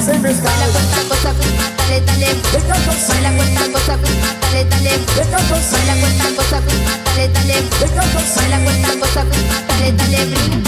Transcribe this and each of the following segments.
se me escala. Baila cuenta cosa prima, dale, dale. Baila cuenta cosa prima, dale, dale. Baila cuenta cosa prima, dale, dale. Baila cuenta cosa prima, dale, dale. Brinca.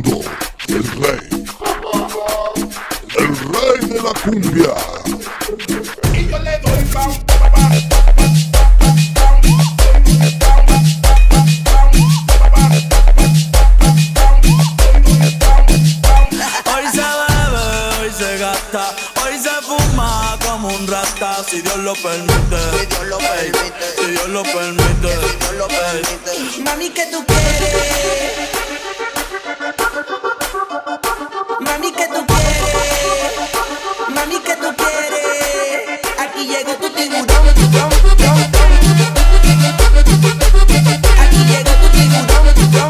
presentando el rey de la cumbia. Y yo le doy Hoy se bebe, hoy se gasta, hoy se fuma como un rata. Si Dios lo permite, si Dios lo permite, si Dios lo permite, si Dios lo permite. Mami, ¿qué tú quieres? Mami, ¿qué tú quieres? Mami, ¿qué tú quieres? Aquí llegó tu tiburón. Aquí llegó tu tiburón.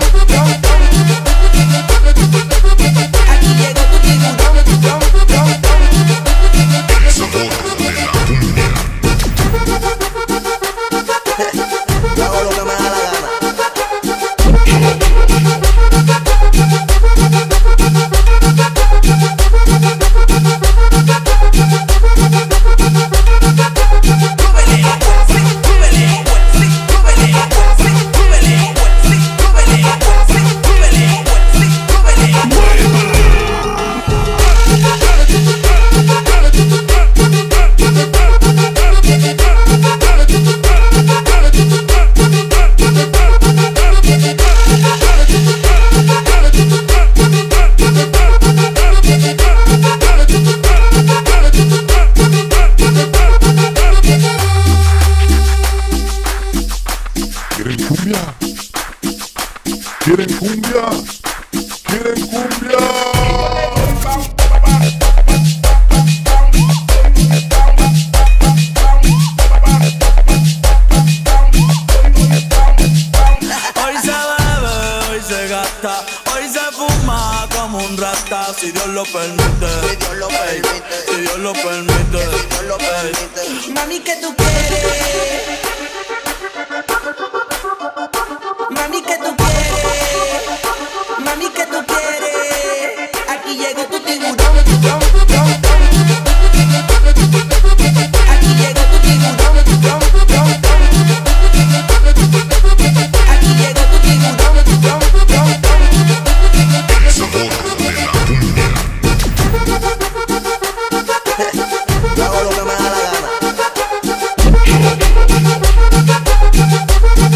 Aquí llegó tu tiburón. El sabor de la cumbia. Yo hago lo que me da la gana. ¿Quieren cumbia? ¿Quieren cumbia? ¿Quieren cumbia? Hoy se bebe, hoy se gasta, hoy se fuma como un rata. Si Dios lo permite, si Dios lo permite, si Dios lo permite, si Dios lo permite. Mami, ¿qué tú quieres? Mami, ¿qué tú quieres? Mami, ¿qué tú quieres? Aquí llegó tu tiburón. Aquí llegó tu tiburón. Aquí llegó tu tiburón. El sabor de la cumbia. Yo hago lo que me da la gana.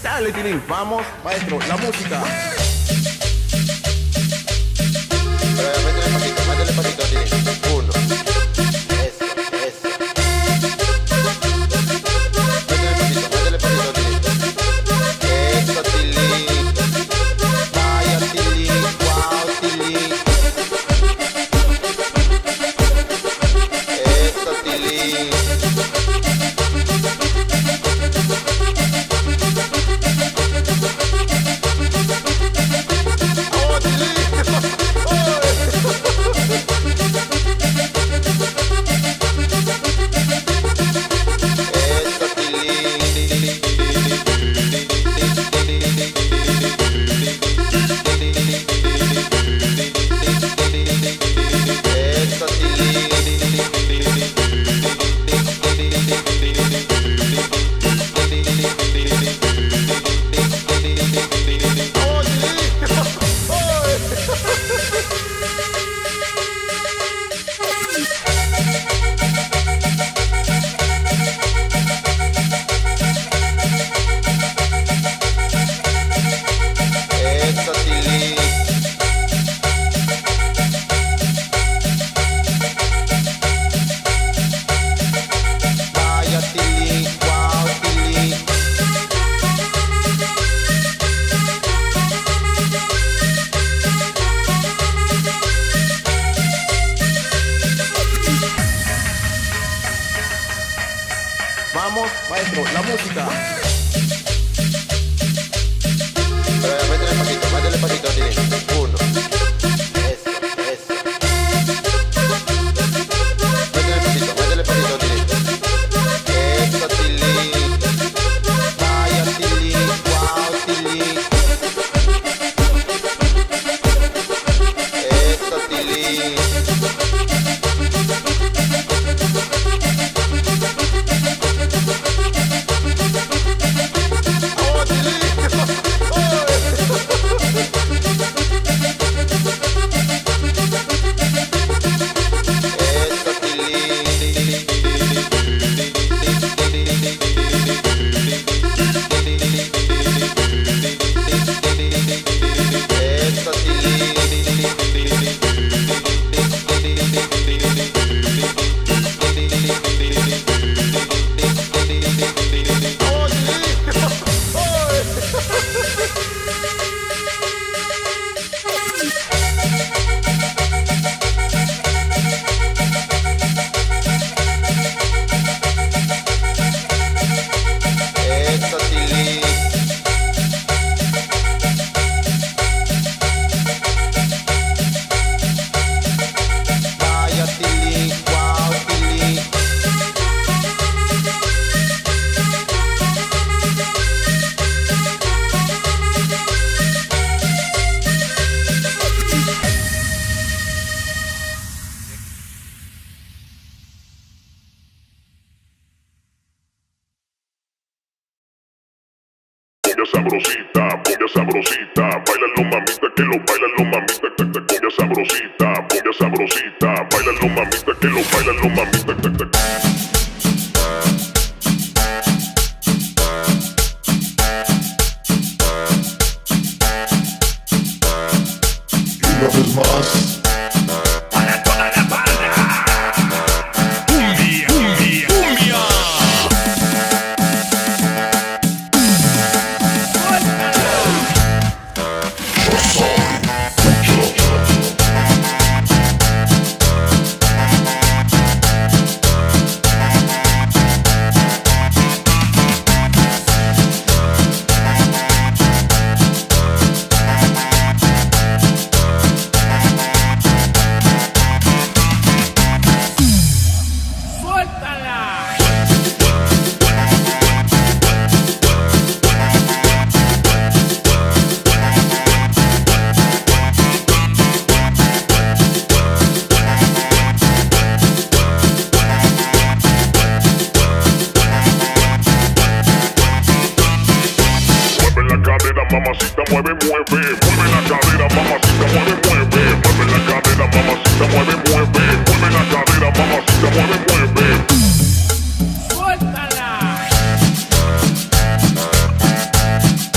Dale, Tilín, vamos, maestro, la música. Métele pasito, Tilín. 1. Eso. Métele pasito, Tilín. Eso, Tilín. Vaya, Tilín. Wow, Tilín. Eso, Tilín. Vamos, maestro, la música. Métele pasito, Tilín. 1. Eso. Métele pasito, Tilín. Eso, Tilín. Vaya, Tilín. Wow, Tilín. Eso, Tilín. Cumbia sabrosita, bailalo mamita, que lo bailalo mamita, cumbia sabrosita, bailalo mamita, que lo bailalo mamita, Y una vez más. Para toda la banda. Cumbia. Mamacita mueve, mueve la cadera, mamacita mueve, mueve la cadera, mamacita mueve, mueve la cadera, mamacita mueve. Suéltala.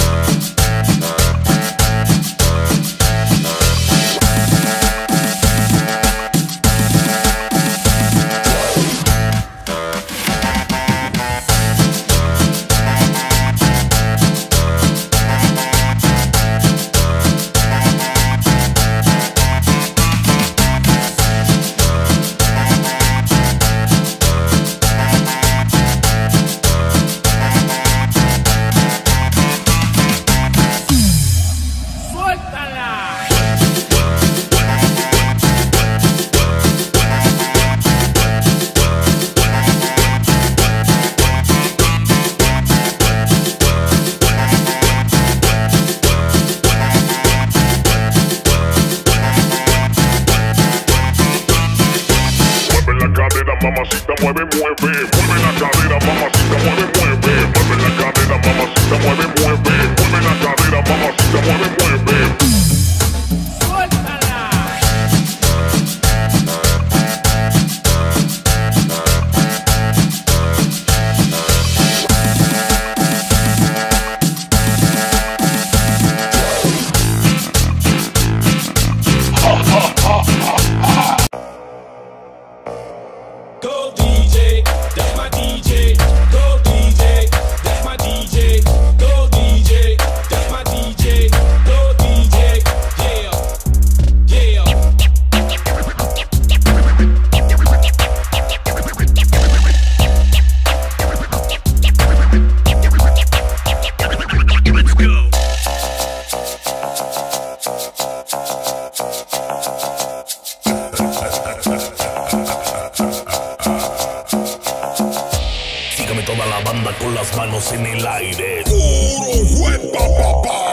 con las manos en el aire. Puro huepa, papá.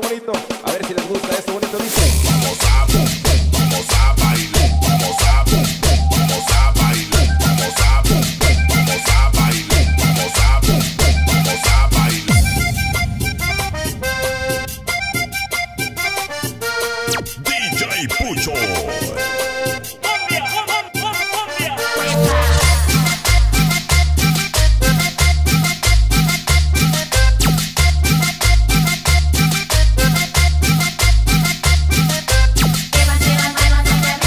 bonito. A ver si les gusta esto bonito, dice. Vamos a bailar, vamos a bailar, vamos a bailar, vamos a bailar, vamos a bailar, vamos a bailar. DJ Pucho. Lleva, lleva, lleva, lleva.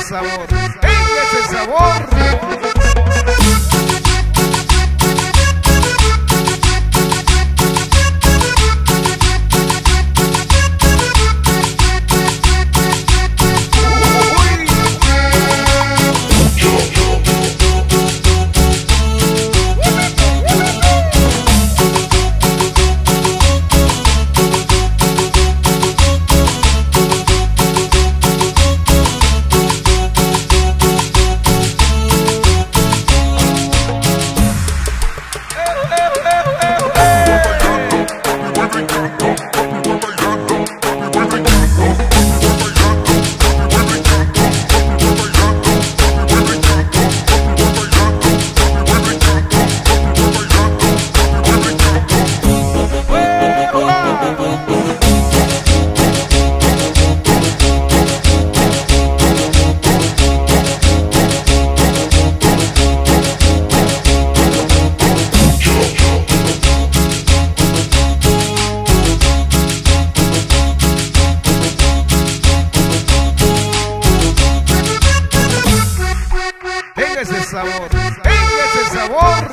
sabor, venga ese sabor. Sabor, venga ese sabor.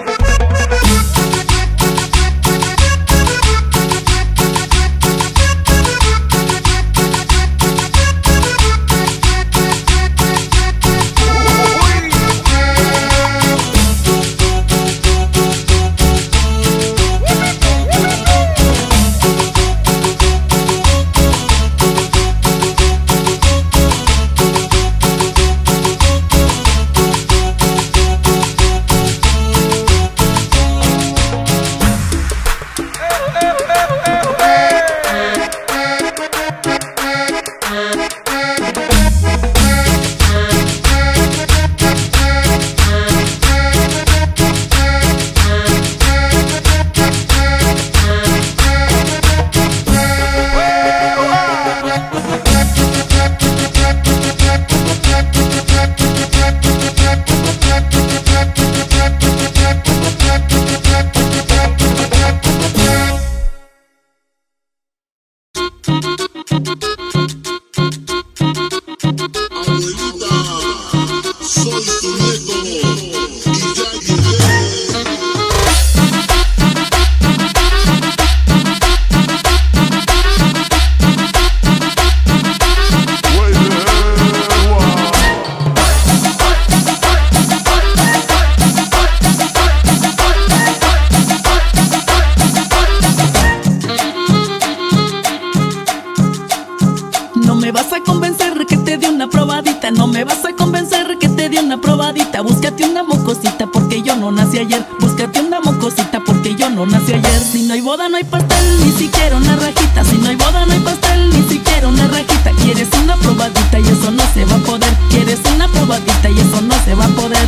No me vas a convencer que te di una probadita. Búscate una mocosita porque yo no nací ayer. Búscate una mocosita porque yo no nací ayer. Si no hay boda no hay pastel, ni siquiera una rajita. Si no hay boda no hay pastel, ni siquiera una rajita. Quieres una probadita y eso no se va a poder. Quieres una probadita y eso no se va a poder.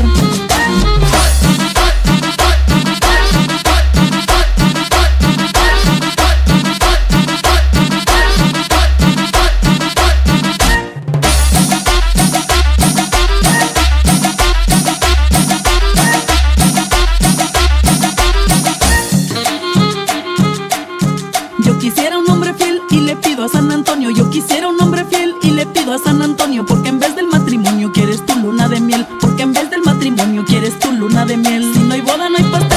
Yo quisiera un hombre fiel y le pido a San Antonio, porque en vez del matrimonio quieres tu luna de miel. Porque en vez del matrimonio quieres tu luna de miel. Si no hay boda no hay pastel.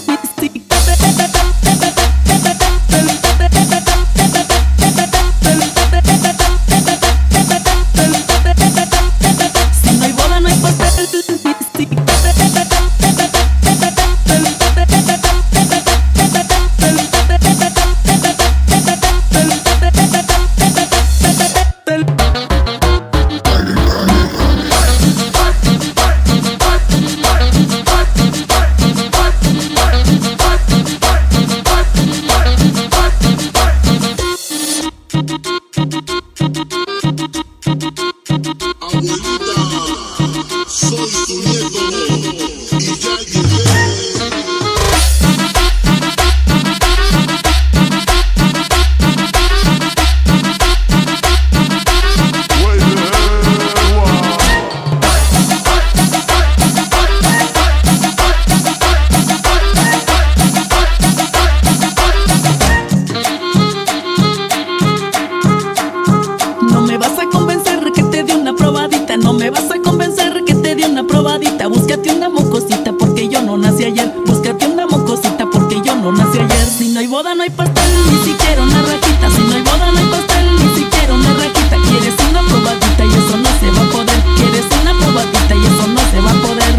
Si no hay boda no hay pastel. Búscate una mocosita porque yo no nací ayer. Búscate una mocosita porque yo no nací ayer. Si no hay boda no hay pastel, ni siquiera una rajita. Si no hay boda no hay pastel, ni siquiera una rajita. Quieres una probadita y eso no se va a poder. Quieres una probadita y eso no se va a poder.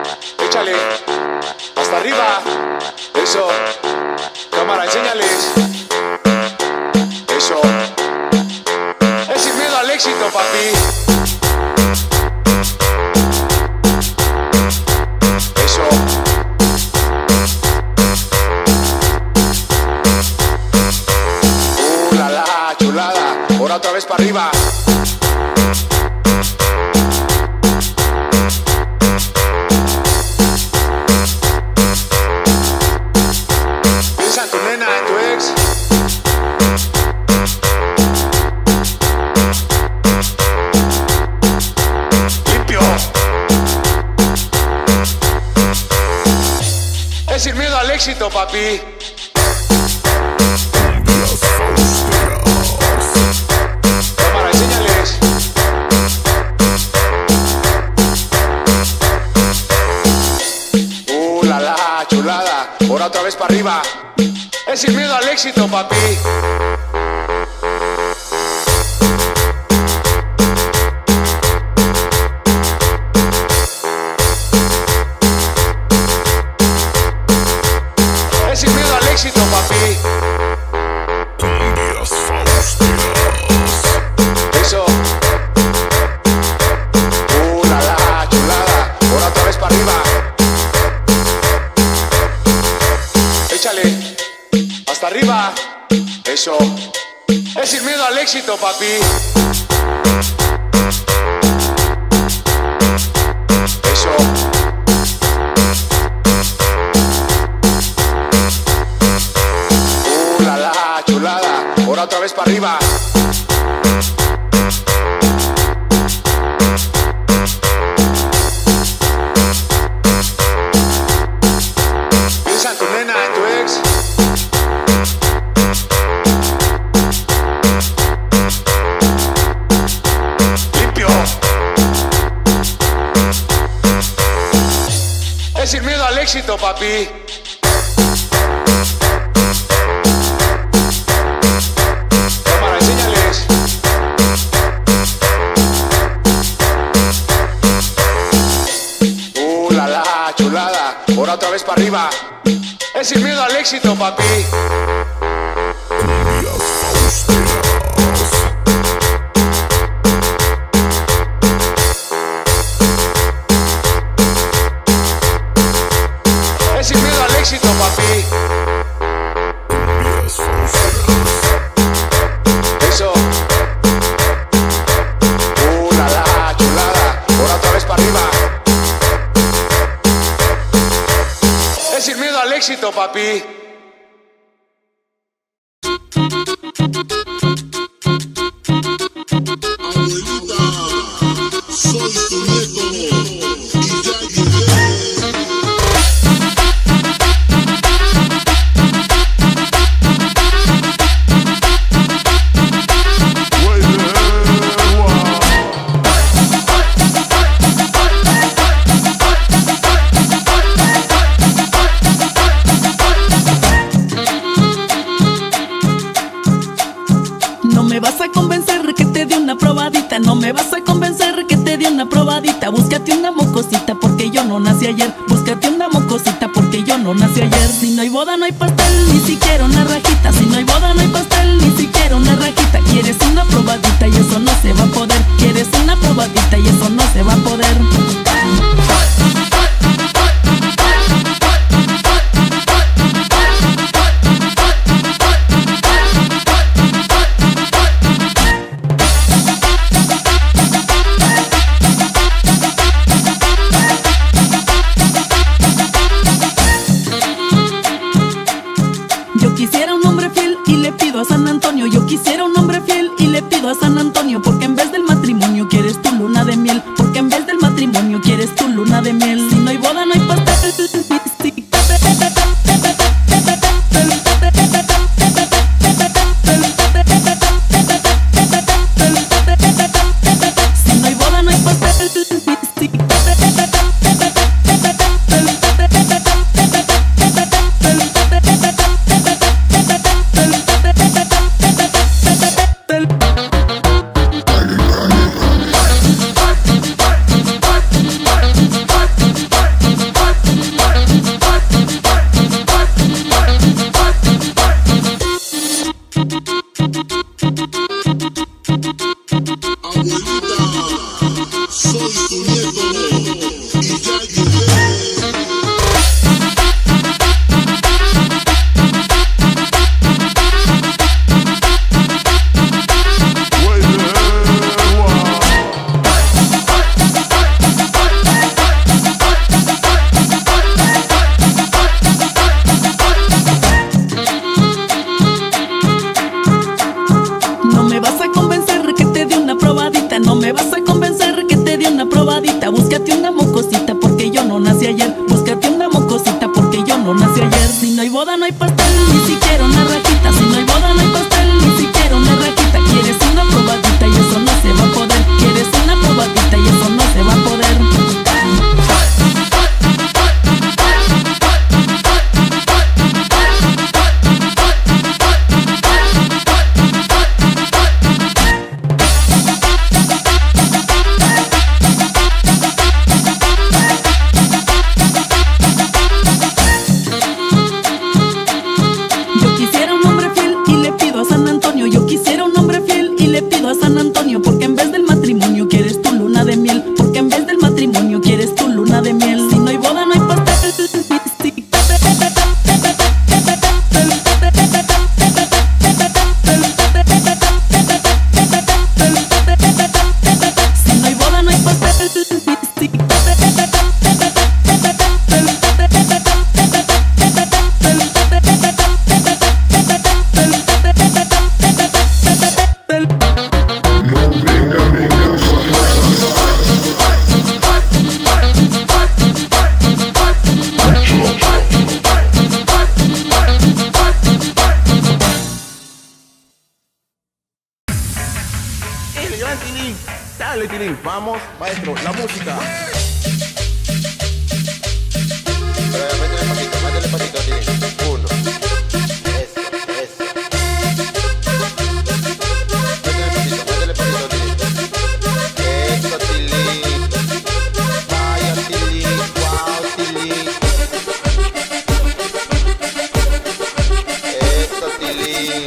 Échale. Hasta arriba. Eso. Cámara, enséñales. Eso. Es sin miedo al éxito, papi. Eso. La chulada. Ahora otra vez para arriba. Piensa en tu nena, en tu ex. Limpio. Es sin miedo al éxito, papi. Cámara, enséñales. La chulada. Ahora otra vez para arriba. Es sin miedo al éxito, papi. Es sin miedo al éxito, papi. Eso. La chulada. Ahora otra vez para arriba. Échale. Hasta arriba. Eso. Es sin miedo al éxito, papi. Eso. La chulada. Ahora otra vez para arriba. Piensa en tu nena, en tu ex. Limpio. Es sin miedo al éxito, papi. Cámara, enséñales. La chulada. Ahora otra vez para arriba. Es sin miedo al éxito, papi. Es sin miedo al éxito, papi. Eso. La chulada. Ahora otra vez para arriba. Es sin miedo al éxito, papi. Abuelita, soy tu nieto y ya llegué. No me vas a convencer que te dé una probadita. No me vas a convencer que te dé una probadita. Búscate una mocosita porque yo no nací ayer. Búscate una mocosita porque yo no nací ayer. Si no hay boda no hay pastel, ni siquiera una rajita. Si no hay boda no hay pastel, ni siquiera una rajita. Quieres una probadita y eso no se va a poder. Quieres una probadita y eso no se va a poder. Yo quisiera un hombre fiel y le pido a San Antonio. Yo quisiera un hombre fiel y le pido a San Antonio. Porque en vez del matrimonio quieres tu luna de miel. Porque en vez del matrimonio quieres tu luna de miel. Si no hay boda no hay pastel. Si no hay boda no hay pastel. hay pastel, ni siquiera una rajita. Si no hay boda no hay pastel, ni siquiera una rajita. Quieres una probadita y eso no se va a poder. Quieres una probadita y eso no se va a poder. Yo quisiera un hombre fiel y le pido a San Antonio. Yo quisiera un hombre fiel y le pido a San Antonio. Porque en vez del matrimonio quieres tu luna de miel. Porque en vez del matrimonio quieres tu luna de miel. Si no hay boda no hay pastel. Si no hay boda no hay pastel. El gran Tilín, dale Tilín, vamos, maestro, la música. Métele pasito, Tilín. 1. Eso. Métele pasito, Tilín. Eso, Tilín. Vaya, Tilín. Wow, Tilín. Eso, Tilín.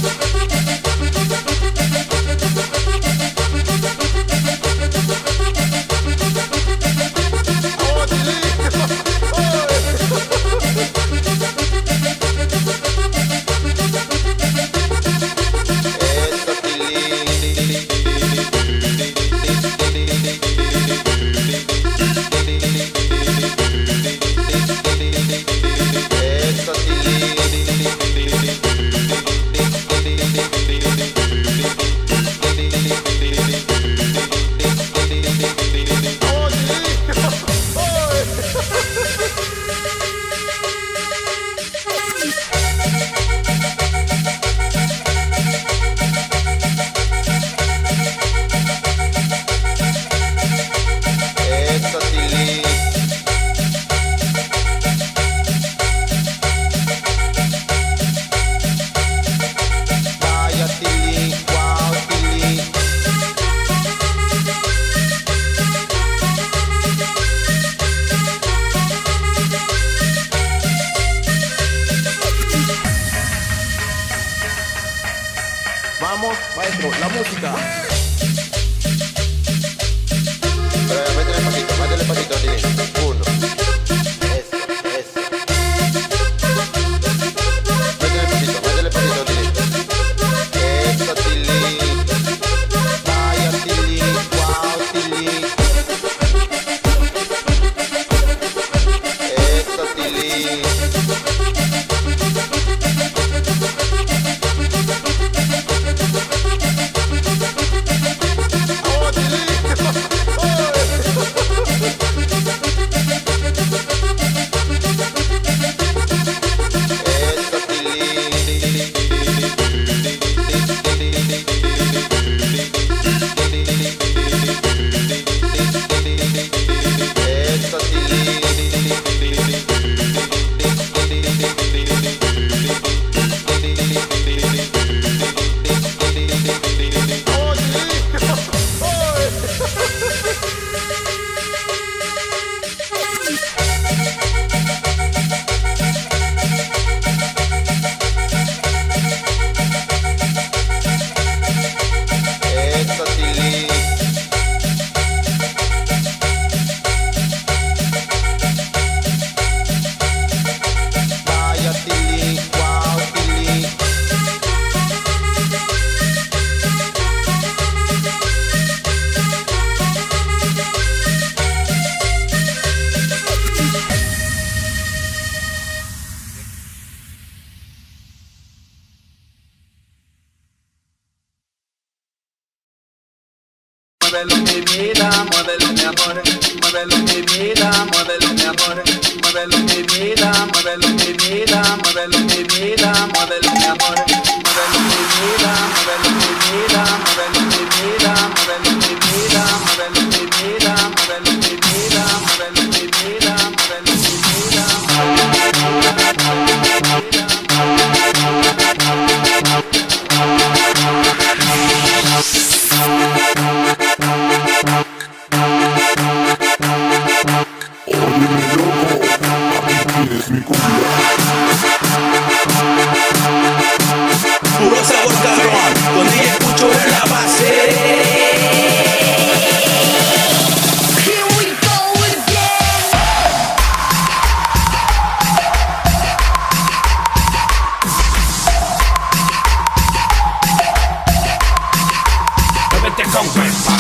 Vamos, maestro, la música. Métele pasito, Tilín. 1. Eso. Métele pasito, Tilín. Eso, Tilín. Vaya, Tilín. Wow, Tilín. Eso, Tilín. Muévelo mi vida, muévelo mi amor, muévelo mi vida, muévelo mi amor, muévelo muévelo mi vida, muévelo mi vida, muévelo mi vida, muévelo mi amor, muévelo mi vida, muévelo mi vida, muévelo mi vida, muévelo mi vida, muévelo mi vida, muévelo mi vida, muévelo mi vida, muévelo mi vida, Puro sabor cabrón, con DJ Pucho en la base. Muévete con cuerpo.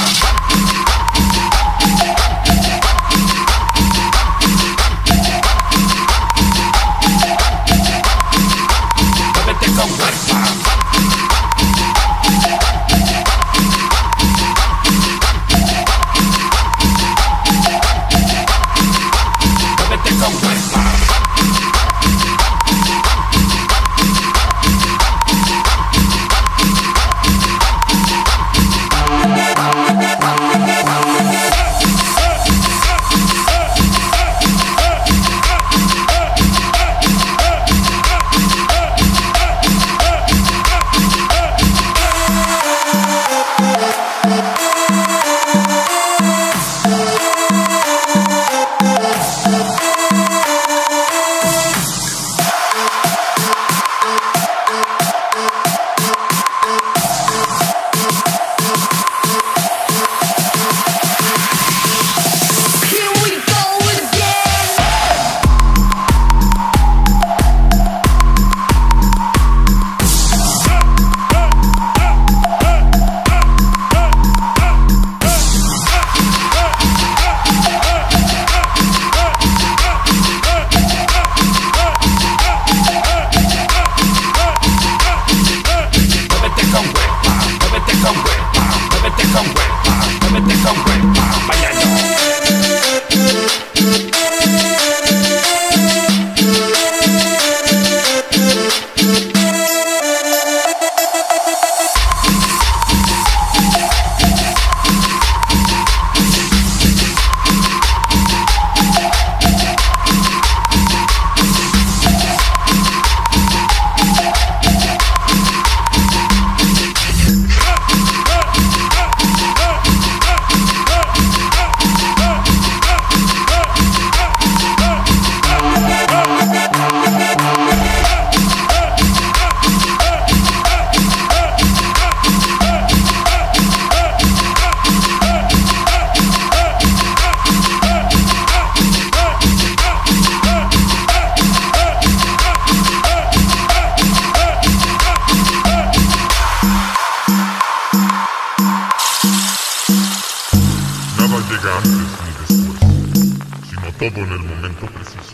Todo en el momento preciso.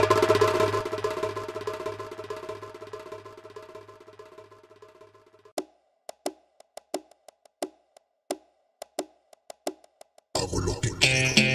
Hago lo que quiero.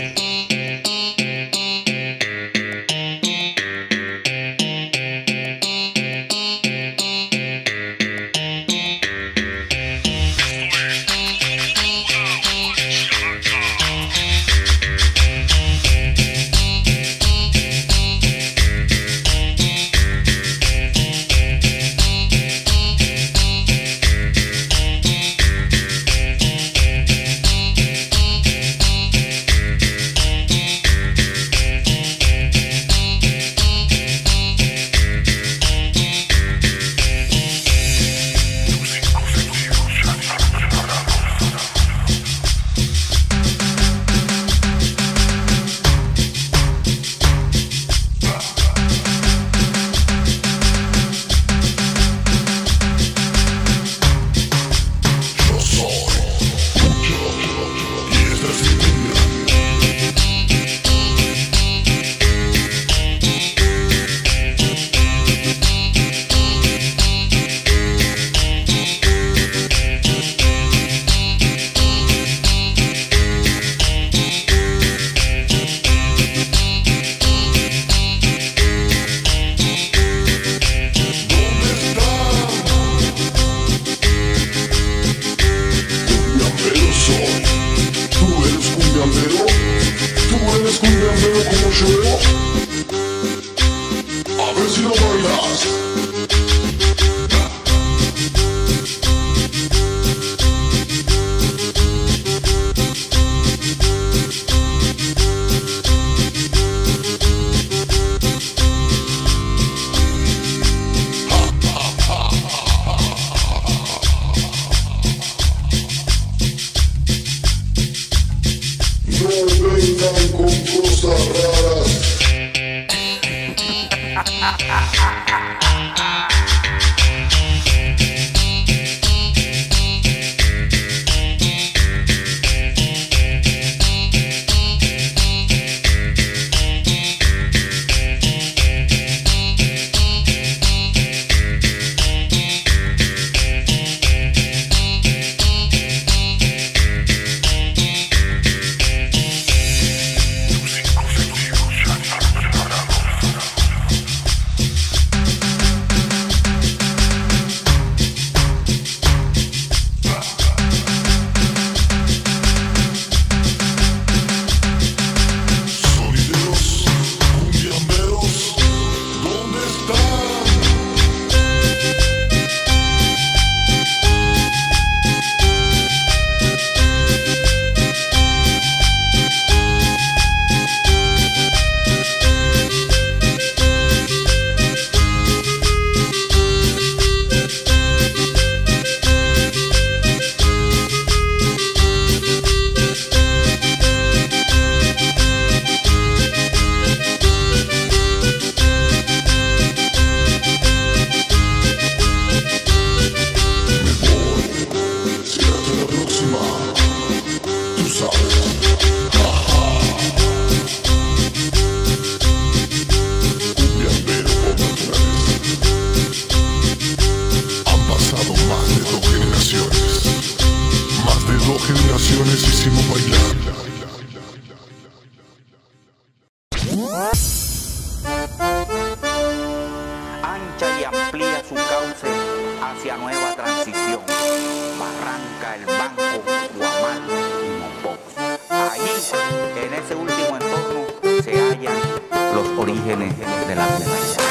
Generaciones hicimos bailar. Ancha y amplía su cauce hacia nueva transición. Barranca, El Banco, Guamal y Mompox. Allí, en ese último entorno, se hallan los orígenes de la plebeyada.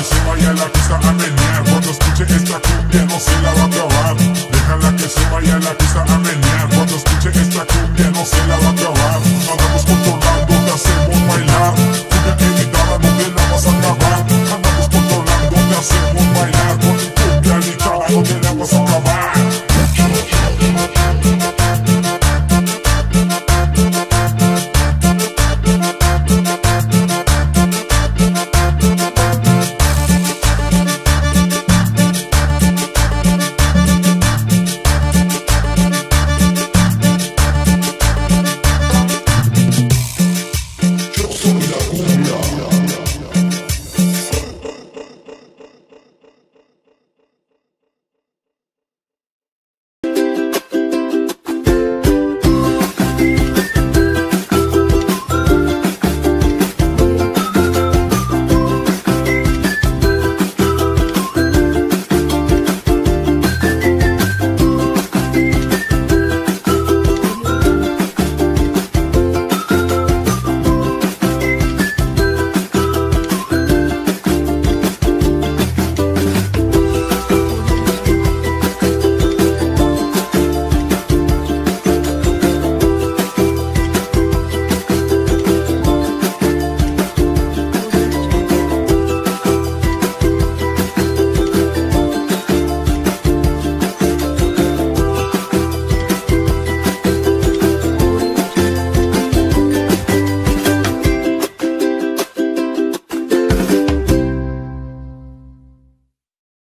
se la va a acabar. Déjala que se vaya a la